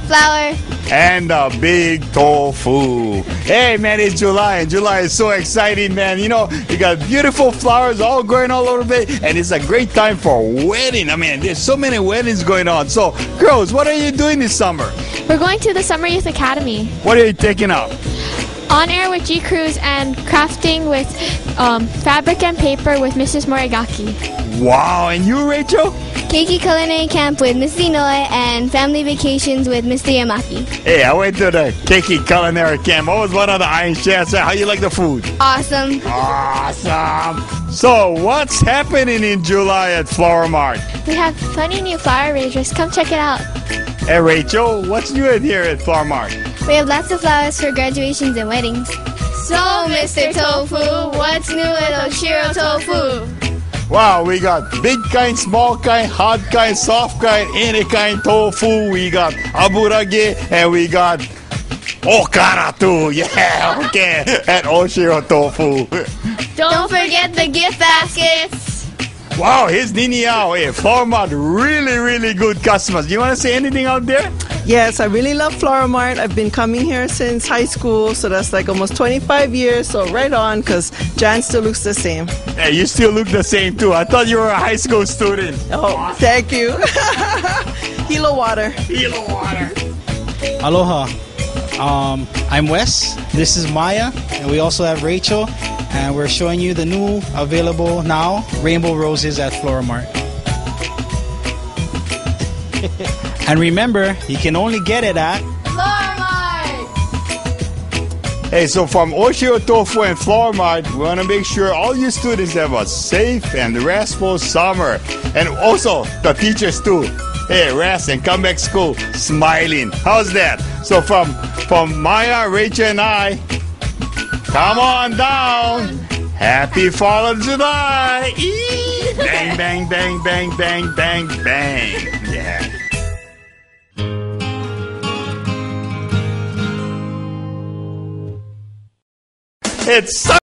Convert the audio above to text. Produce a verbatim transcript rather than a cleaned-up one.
Flower. And a big tofu. Hey, man, it's July, and July is so exciting, man. You know, you got beautiful flowers all growing all over the place, and it's a great time for a wedding. I mean, there's so many weddings going on. So, girls, what are you doing this summer? We're going to the Summer Youth Academy. What are you taking up? On air with G Cruz and crafting with um, fabric and paper with Missus Morigaki. Wow, and you, Rachel? Keiki Culinary Camp with Mister Inoue and Family Vacations with Mister Yamaki. Hey, I went to the Keiki Culinary Camp. I was one of the iron chefs. How you like the food? Awesome. Awesome. So, what's happening in July at Flower Mart? We have funny new flower arrangements. Come check it out. Hey, Rachel, what's new in here at Flower Mart? We have lots of flowers for graduations and weddings. So, Mister Tofu, what's new at Oshiro Tofu? Wow, we got big kind, small kind, hard kind, soft kind, any kind tofu. We got aburage and we got okara too. Yeah, okay, at Oshiro Tofu. Don't forget the gift baskets. Wow, here's Nini Yao. Hey, Flower Mart, really, really good customers. Do you want to say anything out there? Yes, I really love Flower Mart. I've been coming here since high school, so that's like almost twenty-five years. So right on, because Jan still looks the same. Hey, you still look the same too. I thought you were a high school student. Oh, thank you. Hilo water. Hilo water. Aloha. Um, I'm Wes. This is Maya, and we also have Rachel, and we're showing you the new available now Rainbow Roses at Flower Mart. And remember, you can only get it at Flower Mart. Hey, so from Oshiro Tofu and Flower Mart, we want to make sure all you students have a safe and restful summer. And also, the teachers too. Hey, rest and come back to school smiling. How's that? So from, from Maya, Rachel, and I, come on down. Happy Fall of July. Eee! Bang, bang, bang, bang, bang, bang, bang. Yeah. It's